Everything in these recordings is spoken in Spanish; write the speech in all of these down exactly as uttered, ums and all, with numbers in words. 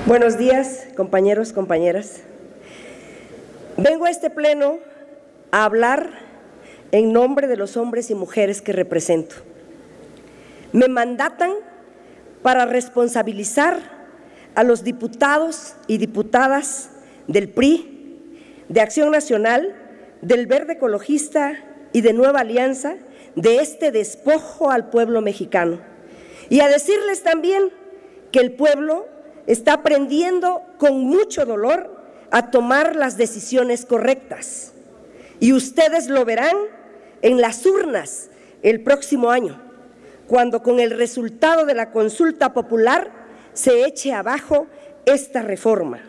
Buenos días, compañeros, compañeras. Vengo a este pleno a hablar en nombre de los hombres y mujeres que represento. Me mandatan para responsabilizar a los diputados y diputadas del P R I, de Acción Nacional, del Verde Ecologista y de Nueva Alianza de este despojo al pueblo mexicano. Y a decirles también que el pueblo está aprendiendo con mucho dolor a tomar las decisiones correctas. Y ustedes lo verán en las urnas el próximo año, cuando con el resultado de la consulta popular se eche abajo esta reforma.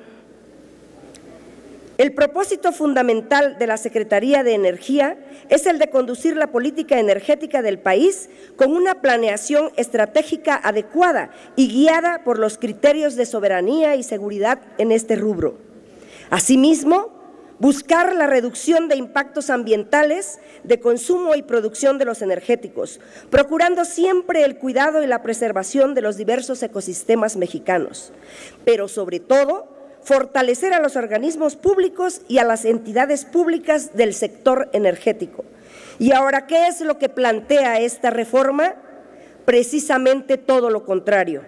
El propósito fundamental de la Secretaría de Energía es el de conducir la política energética del país con una planeación estratégica adecuada y guiada por los criterios de soberanía y seguridad en este rubro. Asimismo, buscar la reducción de impactos ambientales de consumo y producción de los energéticos, procurando siempre el cuidado y la preservación de los diversos ecosistemas mexicanos, pero sobre todo, fortalecer a los organismos públicos y a las entidades públicas del sector energético. Y ahora, ¿qué es lo que plantea esta reforma? Precisamente todo lo contrario.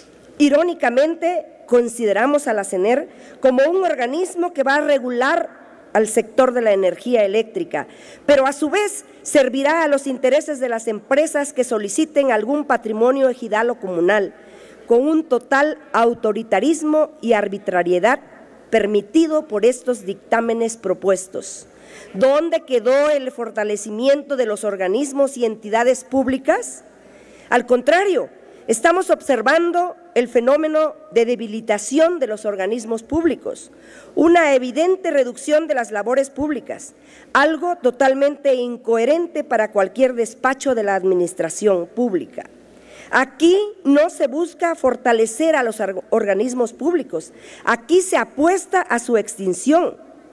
Irónicamente, consideramos a la CENER como un organismo que va a regular al sector de la energía eléctrica, pero a su vez servirá a los intereses de las empresas que soliciten algún patrimonio ejidal o comunal, con un total autoritarismo y arbitrariedad permitido por estos dictámenes propuestos. ¿Dónde quedó el fortalecimiento de los organismos y entidades públicas? Al contrario, estamos observando el fenómeno de debilitación de los organismos públicos, una evidente reducción de las labores públicas, algo totalmente incoherente para cualquier despacho de la administración pública. Aquí no se busca fortalecer a los organismos públicos, aquí se apuesta a su extinción.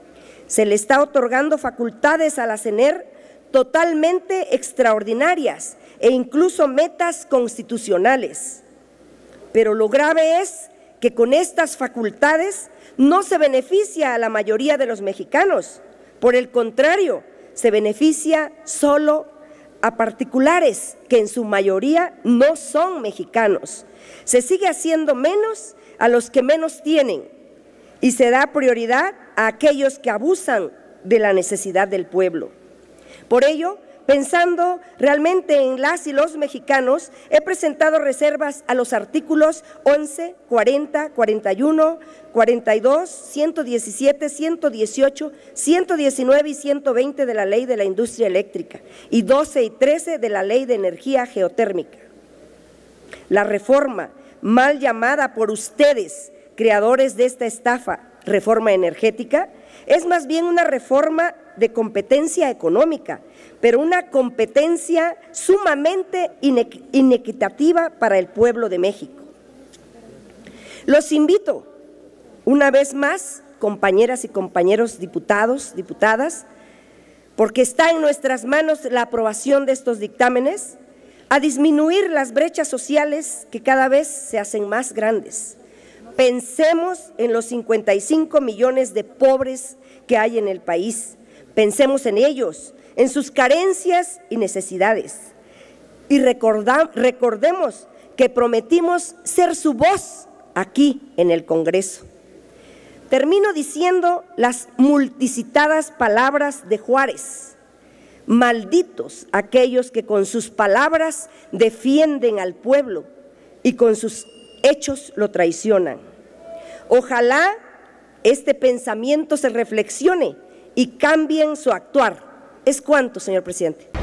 Se le está otorgando facultades a la CENER totalmente extraordinarias e incluso metas constitucionales. Pero lo grave es que con estas facultades no se beneficia a la mayoría de los mexicanos, por el contrario, se beneficia solo a particulares que en su mayoría no son mexicanos. Se sigue haciendo menos a los que menos tienen y se da prioridad a aquellos que abusan de la necesidad del pueblo. Por ello, pensando realmente en las y los mexicanos, he presentado reservas a los artículos once, cuarenta, cuarenta y uno, cuarenta y dos, ciento diecisiete, ciento dieciocho, ciento diecinueve y ciento veinte de la Ley de la Industria Eléctrica y doce y trece de la Ley de Energía Geotérmica. La reforma, mal llamada por ustedes, creadores de esta estafa, reforma energética, es más bien una reforma de competencia económica, pero una competencia sumamente inequitativa para el pueblo de México. Los invito, una vez más, compañeras y compañeros diputados, diputadas, porque está en nuestras manos la aprobación de estos dictámenes, a disminuir las brechas sociales que cada vez se hacen más grandes. Pensemos en los cincuenta y cinco millones de pobres que hay en el país. Pensemos en ellos, en sus carencias y necesidades. Y recordemos que prometimos ser su voz aquí en el Congreso. Termino diciendo las multicitadas palabras de Juárez. Malditos aquellos que con sus palabras defienden al pueblo y con sus hechos lo traicionan. Ojalá este pensamiento se reflexione y cambien su actuar. ¿Es cuánto, señor presidente?